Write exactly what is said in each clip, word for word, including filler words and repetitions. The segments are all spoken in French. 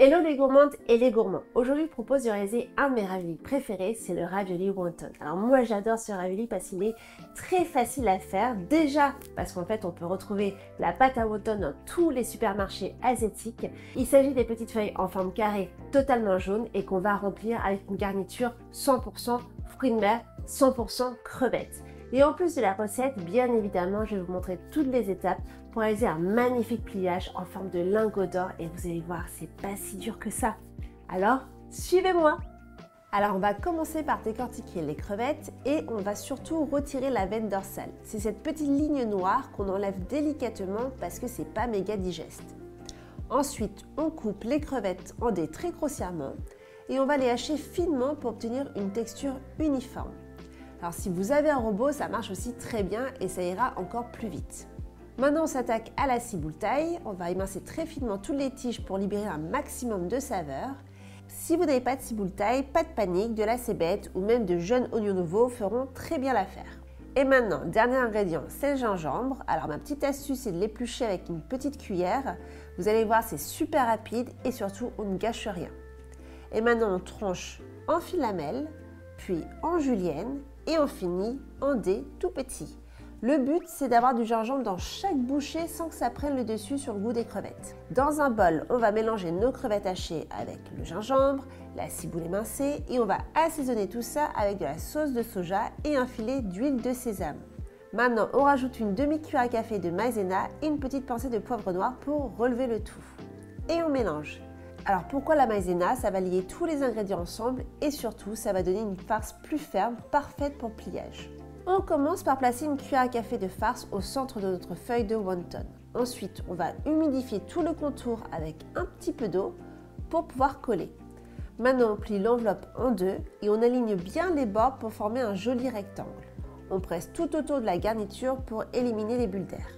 Hello les gourmandes et les gourmands. Aujourd'hui je vous propose de réaliser un de mes raviolis préférés, c'est le ravioli wonton. Alors moi j'adore ce ravioli parce qu'il est très facile à faire. Déjà parce qu'en fait on peut retrouver la pâte à wonton dans tous les supermarchés asiatiques. Il s'agit des petites feuilles en forme carrée totalement jaune et qu'on va remplir avec une garniture cent pour cent fruits de mer, cent pour cent crevettes. Et en plus de la recette, bien évidemment, je vais vous montrer toutes les étapes pour réaliser un magnifique pliage en forme de lingot d'or et vous allez voir, c'est pas si dur que ça. Alors, suivez-moi! Alors on va commencer par décortiquer les crevettes et on va surtout retirer la veine dorsale. C'est cette petite ligne noire qu'on enlève délicatement parce que c'est pas méga digeste. Ensuite, on coupe les crevettes en dés très grossièrement et on va les hacher finement pour obtenir une texture uniforme. Alors si vous avez un robot, ça marche aussi très bien et ça ira encore plus vite. Maintenant on s'attaque à la cibouletaille. On va émincer très finement toutes les tiges pour libérer un maximum de saveur. Si vous n'avez pas de cibouletaille, pas de panique, de la cébette ou même de jeunes oignons nouveaux feront très bien l'affaire. Et maintenant, dernier ingrédient, c'est le gingembre. Alors ma petite astuce, c'est de l'éplucher avec une petite cuillère. Vous allez voir, c'est super rapide et surtout on ne gâche rien. Et maintenant on tranche en filamelles, puis en julienne et on finit en dés tout petits. Le but, c'est d'avoir du gingembre dans chaque bouchée sans que ça prenne le dessus sur le goût des crevettes. Dans un bol, on va mélanger nos crevettes hachées avec le gingembre, la ciboule émincée et on va assaisonner tout ça avec de la sauce de soja et un filet d'huile de sésame. Maintenant, on rajoute une demi-cuillère à café de maïzena et une petite pincée de poivre noir pour relever le tout. Et on mélange. Alors pourquoi la maïzena? Ça va lier tous les ingrédients ensemble et surtout ça va donner une farce plus ferme, parfaite pour le pliage. On commence par placer une cuillère à café de farce au centre de notre feuille de wonton. Ensuite, on va humidifier tout le contour avec un petit peu d'eau pour pouvoir coller. Maintenant, on plie l'enveloppe en deux et on aligne bien les bords pour former un joli rectangle. On presse tout autour de la garniture pour éliminer les bulles d'air.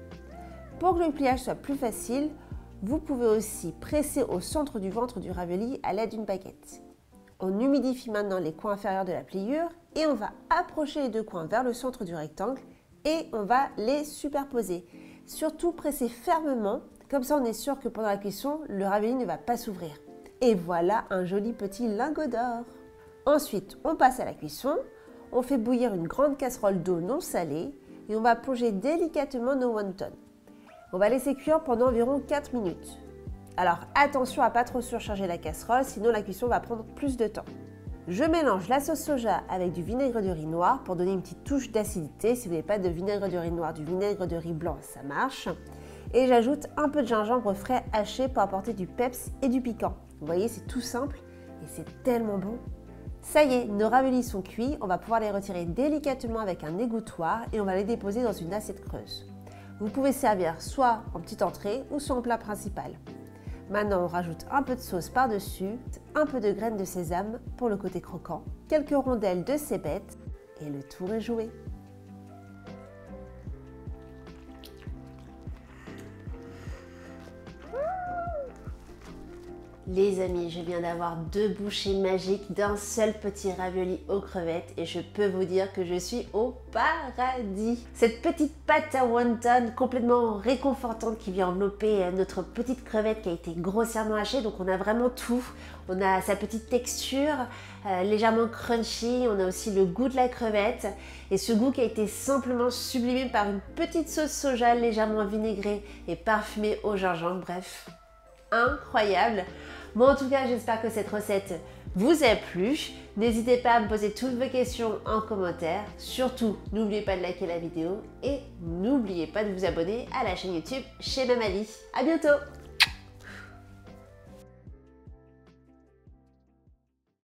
Pour que le pliage soit plus facile, vous pouvez aussi presser au centre du ventre du ravioli à l'aide d'une baguette. On humidifie maintenant les coins inférieurs de la pliure et on va approcher les deux coins vers le centre du rectangle et on va les superposer. Surtout presser fermement, comme ça on est sûr que pendant la cuisson, le ravioli ne va pas s'ouvrir. Et voilà un joli petit lingot d'or. Ensuite, on passe à la cuisson. On fait bouillir une grande casserole d'eau non salée et on va plonger délicatement nos wontons. On va laisser cuire pendant environ quatre minutes. Alors attention à ne pas trop surcharger la casserole, sinon la cuisson va prendre plus de temps. Je mélange la sauce soja avec du vinaigre de riz noir pour donner une petite touche d'acidité. Si vous n'avez pas de vinaigre de riz noir, du vinaigre de riz blanc, ça marche. Et j'ajoute un peu de gingembre frais haché pour apporter du peps et du piquant. Vous voyez, c'est tout simple et c'est tellement bon. Ça y est, nos raviolis sont cuits. On va pouvoir les retirer délicatement avec un égouttoir et on va les déposer dans une assiette creuse. Vous pouvez servir soit en petite entrée ou soit en plat principal. Maintenant, on rajoute un peu de sauce par-dessus, un peu de graines de sésame pour le côté croquant, quelques rondelles de cébette et le tour est joué. Les amis, je viens d'avoir deux bouchées magiques d'un seul petit ravioli aux crevettes et je peux vous dire que je suis au paradis. Cette petite pâte à wonton complètement réconfortante qui vient envelopper notre petite crevette qui a été grossièrement hachée, donc on a vraiment tout. On a sa petite texture euh, légèrement crunchy, on a aussi le goût de la crevette et ce goût qui a été simplement sublimé par une petite sauce soja légèrement vinaigrée et parfumée au gingembre, bref, incroyable. Bon, en tout cas, j'espère que cette recette vous a plu. N'hésitez pas à me poser toutes vos questions en commentaire. Surtout, n'oubliez pas de liker la vidéo et n'oubliez pas de vous abonner à la chaîne YouTube chez Mamali. À bientôt!